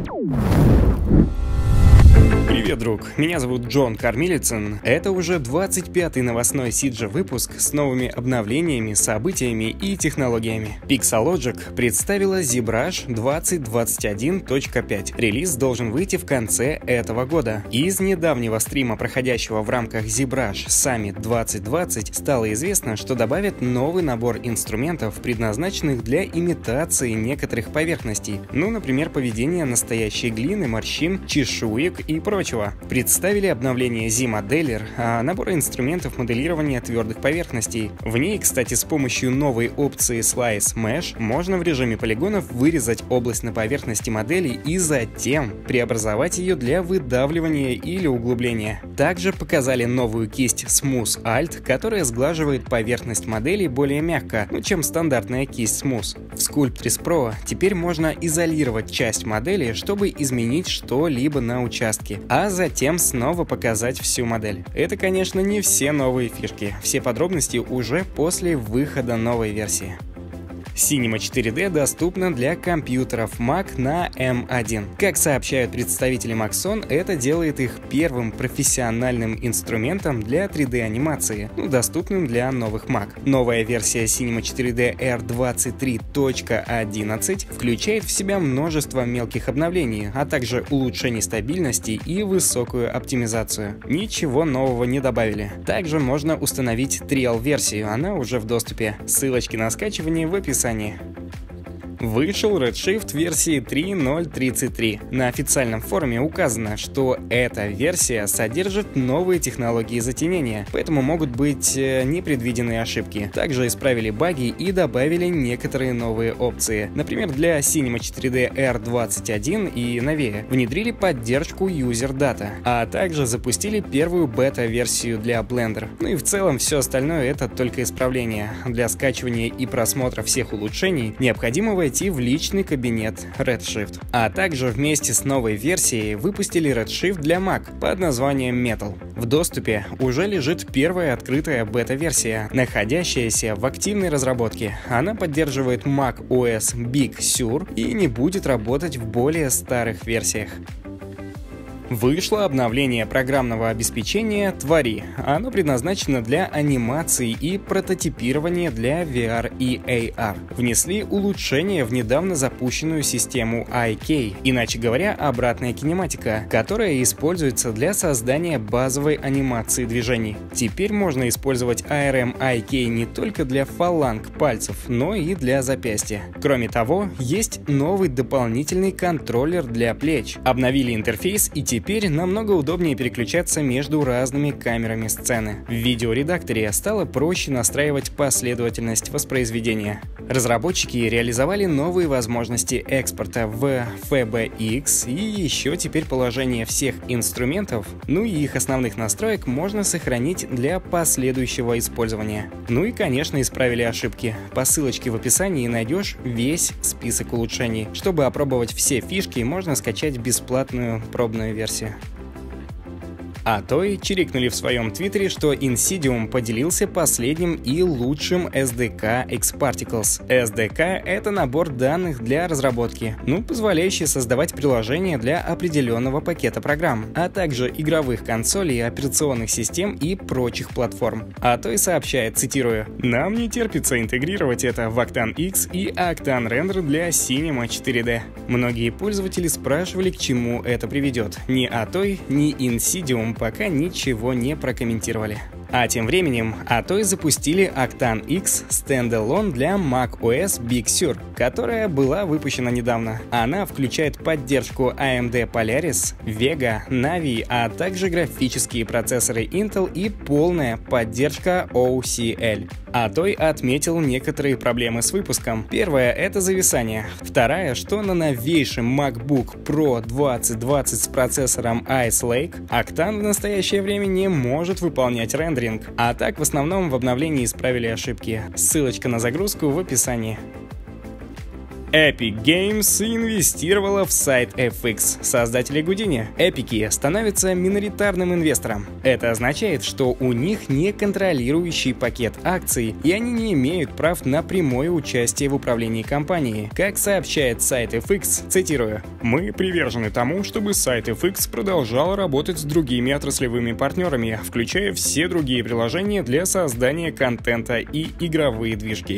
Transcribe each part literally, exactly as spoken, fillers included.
Привет, друг! Меня зовут Джон Кормилицын. Это уже двадцать пятый новостной Сиджа-выпуск с новыми обновлениями, событиями и технологиями. Pixologic представила ZBrush двадцать двадцать один точка пять. Релиз должен выйти в конце этого года. Из недавнего стрима, проходящего в рамках ZBrush Summit двадцать двадцать, стало известно, что добавят новый набор инструментов, предназначенных для имитации некоторых поверхностей, ну, например, поведения настоящей глины, морщин, чешуек и прочего. Представили обновление Z-Modeler, а набор инструментов моделирования твердых поверхностей. В ней, кстати, с помощью новой опции Slice Mesh можно в режиме полигонов вырезать область на поверхности модели и затем преобразовать ее для выдавливания или углубления. Также показали новую кисть Smooth Alt, которая сглаживает поверхность модели более мягко, ну, чем стандартная кисть Smooth. В Sculptris Pro теперь можно изолировать часть модели, чтобы изменить что-либо на участке, а затем снова показать всю модель. Это, конечно, не все новые фишки. Все подробности уже после выхода новой версии. Cinema четыре дэ доступна для компьютеров Mac на эм один. Как сообщают представители Maxon, это делает их первым профессиональным инструментом для три дэ анимации, ну, доступным для новых Mac. Новая версия Cinema четыре дэ эр двадцать три точка одиннадцать включает в себя множество мелких обновлений, а также улучшение стабильности и высокую оптимизацию. Ничего нового не добавили. Также можно установить Trial-версию, она уже в доступе. Ссылочки на скачивание в описании. Вышел Redshift версии три ноль тридцать три. На официальном форуме указано, что эта версия содержит новые технологии затенения, поэтому могут быть э, непредвиденные ошибки. Также исправили баги и добавили некоторые новые опции. Например, для Cinema четыре дэ эр двадцать один и новее внедрили поддержку User Data, а также запустили первую бета-версию для Blender. Ну и в целом все остальное это только исправления. Для скачивания и просмотра всех улучшений необходимо войти в личный кабинет Redshift. А также вместе с новой версией выпустили Redshift для Mac под названием Metal. В доступе уже лежит первая открытая бета-версия, находящаяся в активной разработке. Она поддерживает macOS Big Sur и не будет работать в более старых версиях. Вышло обновление программного обеспечения Твори. Оно предназначено для анимации и прототипирования для ви ар и эй ар. Внесли улучшения в недавно запущенную систему ай кей, иначе говоря, обратная кинематика, которая используется для создания базовой анимации движений. Теперь можно использовать эй ар эм ай кей не только для фаланг пальцев, но и для запястья. Кроме того, есть новый дополнительный контроллер для плеч. Обновили интерфейс, и теперь Теперь намного удобнее переключаться между разными камерами сцены. В видеоредакторе стало проще настраивать последовательность воспроизведения. Разработчики реализовали новые возможности экспорта в эф би икс, и еще теперь положение всех инструментов, ну и их основных настроек можно сохранить для последующего использования. Ну и, конечно, исправили ошибки. По ссылочке в описании найдешь весь список улучшений. Чтобы опробовать все фишки, можно скачать бесплатную пробную версию. А той чирикнули в своем твиттере, что Insidium поделился последним и лучшим эс ди кей Xparticles. эс ди кей — это набор данных для разработки, ну, позволяющий создавать приложения для определенного пакета программ, а также игровых консолей, операционных систем и прочих платформ. А той сообщает, цитирую: «Нам не терпится интегрировать это в Octane X и Octane Render для Cinema четыре дэ». Многие пользователи спрашивали, к чему это приведет. Ни Атой, ни Insidium пока ничего не прокомментировали. А тем временем Атой запустили Octane X Standalone для macOS Big Sur, которая была выпущена недавно. Она включает поддержку эй эм ди Polaris, Vega, Navi, а также графические процессоры Intel и полная поддержка о си эл. Атой отметил некоторые проблемы с выпуском. Первая — это зависание. Вторая, что на новейшем MacBook Pro двадцать двадцать с процессором Ice Lake Octane в настоящее время не может выполнять рендеринг. А так, в основном, в обновлении исправили ошибки. Ссылочка на загрузку в описании. Epic Games инвестировала в сайт эф икс, создатели Houdini. Эпики становятся миноритарным инвестором. Это означает, что у них неконтролирующий пакет акций, и они не имеют прав на прямое участие в управлении компанией. Как сообщает сайт эф икс, цитирую: «Мы привержены тому, чтобы сайт эф икс продолжал работать с другими отраслевыми партнерами, включая все другие приложения для создания контента и игровые движки».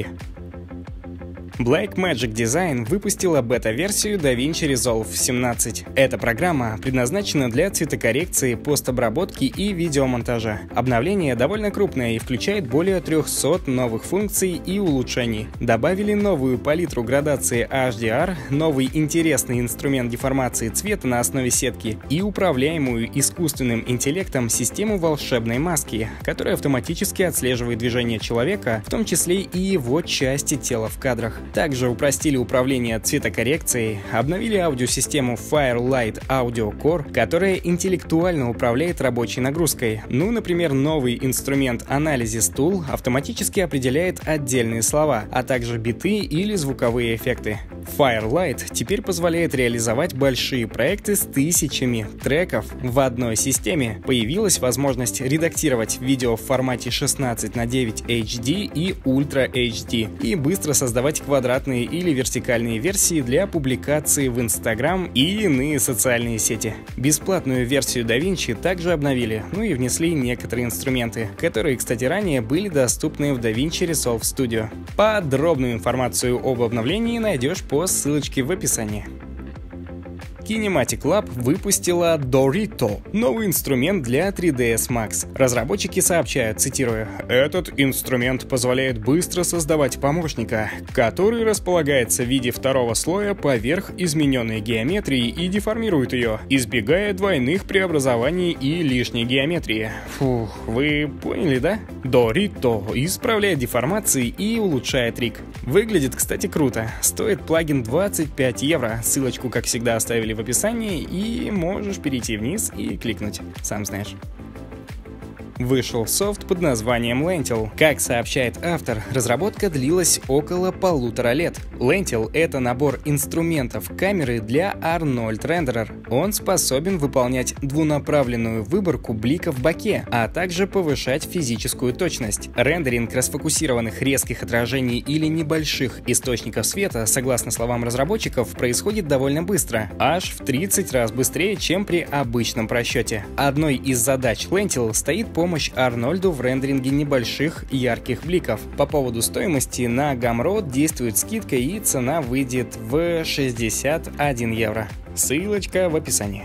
Blackmagic Design выпустила бета-версию DaVinci Resolve семнадцать. Эта программа предназначена для цветокоррекции, постобработки и видеомонтажа. Обновление довольно крупное и включает более трёхсот новых функций и улучшений. Добавили новую палитру градации эйч ди ар, новый интересный инструмент деформации цвета на основе сетки и управляемую искусственным интеллектом систему волшебной маски, которая автоматически отслеживает движение человека, в том числе и его части тела в кадрах. Также упростили управление цветокоррекцией, обновили аудиосистему Firelight Audio Core, которая интеллектуально управляет рабочей нагрузкой. Ну, например, новый инструмент Analysis Tool автоматически определяет отдельные слова, а также биты или звуковые эффекты. Firelight теперь позволяет реализовать большие проекты с тысячами треков в одной системе. Появилась возможность редактировать видео в формате шестнадцать на девять эйч ди и Ultra эйч ди и быстро создавать квадратные или вертикальные версии для публикации в Instagram и иные социальные сети. Бесплатную версию DaVinci также обновили, ну и внесли некоторые инструменты, которые, кстати, ранее были доступны в DaVinci Resolve Studio. Подробную информацию об обновлении найдешь по ссылочке в описании. Kinematic Lab выпустила Dorito, новый инструмент для три дэ эс Max. Разработчики сообщают, цитируя: «Этот инструмент позволяет быстро создавать помощника, который располагается в виде второго слоя поверх измененной геометрии и деформирует ее, избегая двойных преобразований и лишней геометрии». Фух, вы поняли, да? Dorito исправляет деформации и улучшает риг. Выглядит, кстати, круто. Стоит плагин двадцать пять евро. Ссылочку, как всегда, оставили в описании, и можешь перейти вниз и кликнуть, сам знаешь. Вышел софт под названием Lentil. Как сообщает автор, разработка длилась около полутора лет. Lentil — это набор инструментов камеры для Arnold Renderer. Он способен выполнять двунаправленную выборку блика в боке, а также повышать физическую точность. Рендеринг расфокусированных резких отражений или небольших источников света, согласно словам разработчиков, происходит довольно быстро, аж в тридцать раз быстрее, чем при обычном просчете. Одной из задач Lentil стоит помощь помощь Арнольду в рендеринге небольших ярких бликов. По поводу стоимости на Gumroad действует скидка, и цена выйдет в шестьдесят один евро. Ссылочка в описании.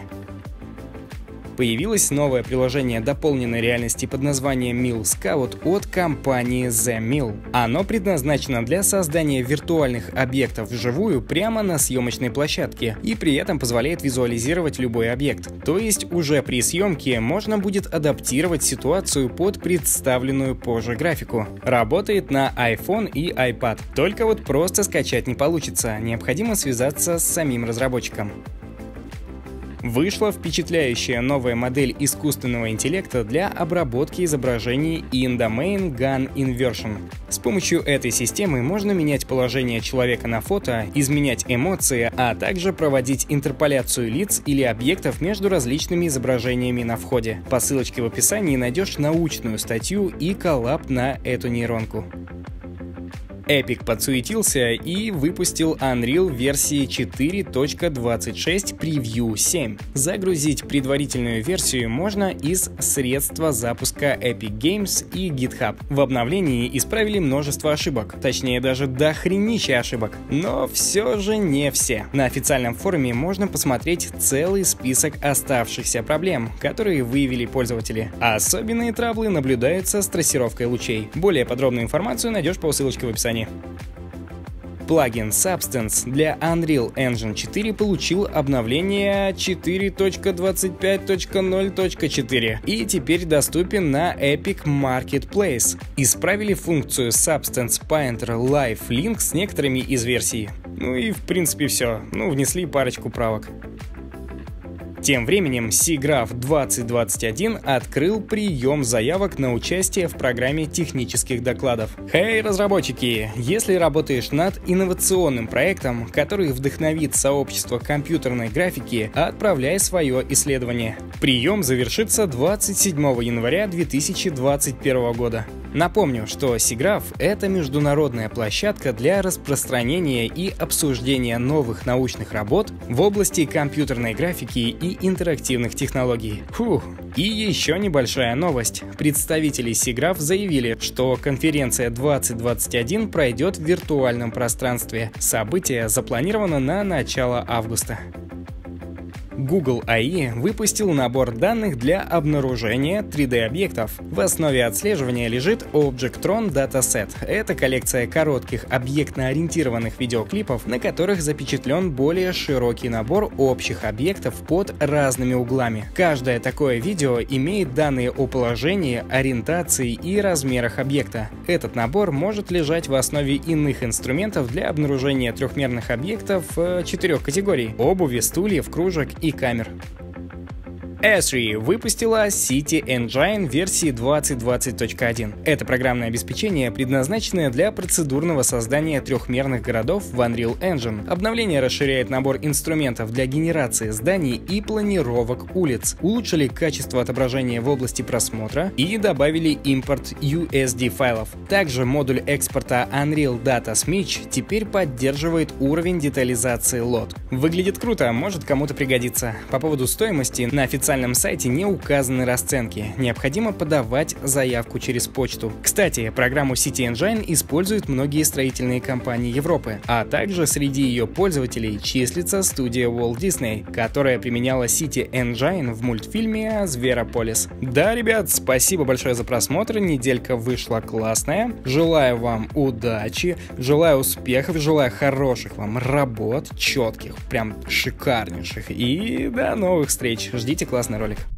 Появилось новое приложение дополненной реальности под названием Mill Scout от компании The Mill. Оно предназначено для создания виртуальных объектов вживую прямо на съемочной площадке и при этом позволяет визуализировать любой объект. То есть уже при съемке можно будет адаптировать ситуацию под представленную позже графику. Работает на iPhone и iPad. Только вот просто скачать не получится, необходимо связаться с самим разработчиком. Вышла впечатляющая новая модель искусственного интеллекта для обработки изображений In-Domain Gun Inversion. С помощью этой системы можно менять положение человека на фото, изменять эмоции, а также проводить интерполяцию лиц или объектов между различными изображениями на входе. По ссылочке в описании найдешь научную статью и коллаб на эту нейронку. Epic подсуетился и выпустил Unreal версии четыре точка двадцать шесть Preview семь. Загрузить предварительную версию можно из средства запуска Epic Games и GitHub. В обновлении исправили множество ошибок, точнее даже дохренища ошибок, но все же не все. На официальном форуме можно посмотреть целый список оставшихся проблем, которые выявили пользователи. Особенные траблы наблюдаются с трассировкой лучей. Более подробную информацию найдешь по ссылочке в описании. Плагин Substance для Unreal Engine четыре получил обновление четыре точка двадцать пять точка ноль точка четыре и теперь доступен на Epic Marketplace. Исправили функцию Substance Painter Live Link с некоторыми из версий. Ну и в принципе все. Ну, внесли парочку правок. Тем временем SIGGRAPH двадцать двадцать один открыл прием заявок на участие в программе технических докладов. Хей, разработчики! Если работаешь над инновационным проектом, который вдохновит сообщество компьютерной графики, отправляй свое исследование. Прием завершится двадцать седьмого января две тысячи двадцать первого года. Напомню, что SIGGRAPH — это международная площадка для распространения и обсуждения новых научных работ в области компьютерной графики и интерактивных технологий. Фух. И еще небольшая новость. Представители SIGGRAPH заявили, что конференция двадцать двадцать один пройдет в виртуальном пространстве. Событие запланировано на начало августа. Google эй ай выпустил набор данных для обнаружения три дэ объектов. В основе отслеживания лежит Objectron Dataset. Это коллекция коротких объектно-ориентированных видеоклипов, на которых запечатлен более широкий набор общих объектов под разными углами. Каждое такое видео имеет данные о положении, ориентации и размерах объекта. Этот набор может лежать в основе иных инструментов для обнаружения трехмерных объектов э, четырех категорий: обуви, стульев, кружек и камер. Esri выпустила City Engine версии двадцать двадцать точка один. Это программное обеспечение, предназначенное для процедурного создания трехмерных городов в Unreal Engine. Обновление расширяет набор инструментов для генерации зданий и планировок улиц, улучшили качество отображения в области просмотра и добавили импорт ю эс ди файлов. Также модуль экспорта Unreal Data Smidge теперь поддерживает уровень детализации лот. Выглядит круто, может кому-то пригодиться. По поводу стоимости, на официальном На официальном сайте не указаны расценки, необходимо подавать заявку через почту. Кстати, программу City Engine используют многие строительные компании Европы, а также среди ее пользователей числится студия Walt Disney, которая применяла City Engine в мультфильме «Зверополис». Да, ребят, спасибо большое за просмотр, неделька вышла классная, желаю вам удачи, желаю успехов, желаю хороших вам работ, четких, прям шикарнейших, и до новых встреч, ждите классный ролик.